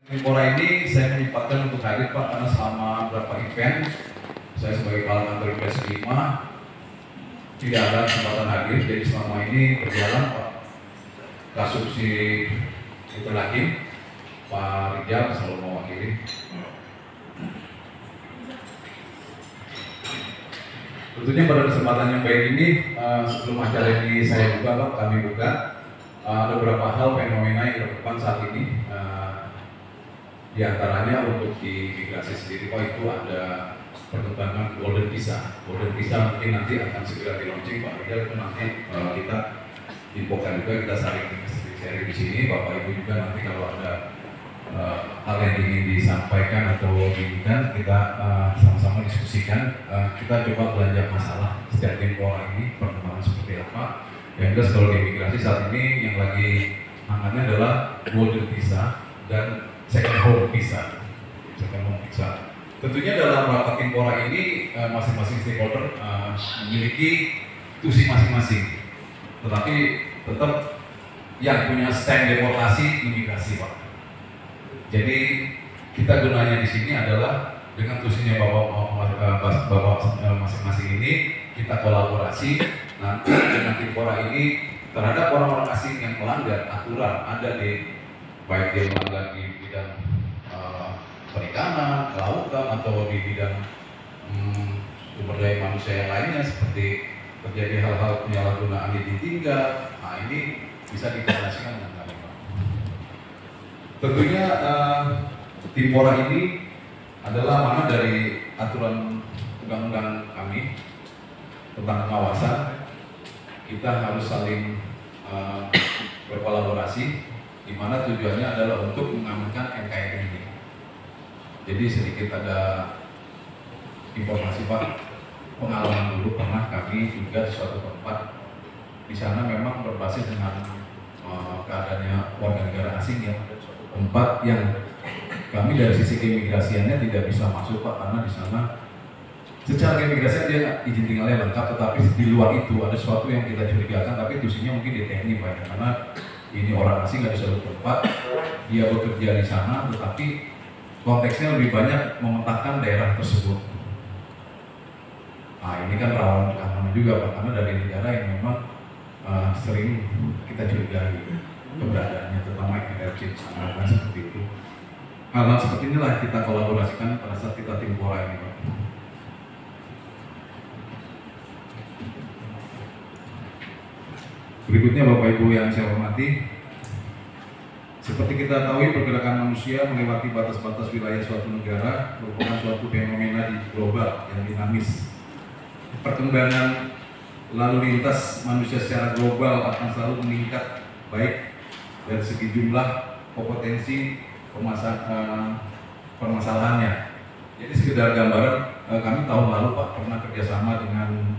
Menpora ini saya menyempatkan untuk hadir Pak karena selama beberapa event saya sebagai kepala kantor IPS 5 tidak ada kesempatan hadir, jadi selama ini berjalan Pak kasus si itu lagi Pak Rijal selalu mewakili. Tentunya pada kesempatan yang baik ini sebelum acara ini saya buka Pak, kami buka ada beberapa hal fenomena yang terdepan saat ini. Di antaranya untuk di migrasi sendiri Pak itu ada perkembangan Golden Visa. Golden Visa mungkin nanti akan segera di launching Pak Rijal, itu nanti kita infokan juga, kita sharing di sini. Bapak Ibu juga nanti kalau ada hal yang ingin disampaikan atau diinginkan kita sama-sama diskusikan. Kita coba belanja masalah setiap Menpora ini perkembangan seperti apa. Yang jelas kalau di imigrasi saat ini yang lagi hangatnya adalah Golden Visa dan Second Home Visa. Tentunya dalam rapat Menpora ini masing-masing stakeholder memiliki tusi masing-masing. Tetapi tetap yang punya stand deportasi imigrasi Pak. Jadi kita gunanya di sini adalah dengan tusinya bapak masing-masing ini kita kolaborasi nanti dengan Menpora ini terhadap orang-orang asing yang melanggar aturan ada di baik dia melanggar di bidang perikanan, kelautan atau di bidang sumber daya manusia yang lainnya seperti terjadi hal-hal penyalahgunaan izin tinggal. Nah ini bisa dikoordinasikan dengan kami Pak. Tentunya Menpora ini adalah mana dari aturan undang-undang kami tentang pengawasan. Kita harus saling berkolaborasi, di mana tujuannya adalah untuk mengamankan NKRI ini. Jadi sedikit ada informasi Pak, pengalaman dulu pernah kami juga di suatu tempat di sana memang berbasis dengan keadaannya warga negara asing yang ada di suatu tempat yang kami dari sisi keimigrasiannya tidak bisa masuk Pak, karena di sana secara keimigrasian dia izin tinggalnya lengkap, tetapi di luar itu ada sesuatu yang kita curigakan, tapi tusinya mungkin di teknik Pak, karena ini orang asing dari suatu tempat, dia bekerja di sana, tetapi konteksnya lebih banyak memetakan daerah tersebut. Nah ini kan rawan keamanan juga Pak, karena dari negara yang memang sering kita curigai keberadaannya, terutama energi sangat seperti itu. Hal-hal seperti inilah kita kolaborasikan pada saat kita Menpora ini Pak. Berikutnya Bapak Ibu yang saya hormati, seperti kita tahu pergerakan manusia melewati batas-batas wilayah suatu negara merupakan suatu fenomena di global yang dinamis. Perkembangan lalu lintas manusia secara global akan selalu meningkat baik dari segi jumlah, kompetensi, permasalahannya. Jadi sekedar gambaran, kami tahun lalu Pak pernah kerjasama dengan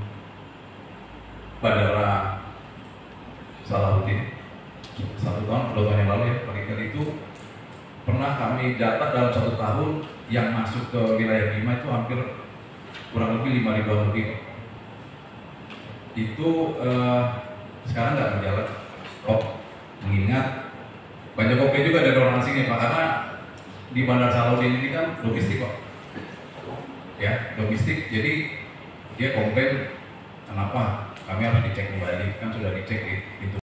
Bandara Salahuddin 1 tahun, 2 tahun yang lalu ya, Pak itu pernah kami data dalam 1 tahun yang masuk ke wilayah Bima itu hampir kurang lebih 5.000 lebih. Itu sekarang nggak berjalan kok, mengingat banyak komplain juga dari orang asing ya Pak, karena di Bandar Salahuddin ini kan logistik kok ya, logistik, jadi dia komplain kenapa kami harus dicek kembali, kan sudah dicek di pintu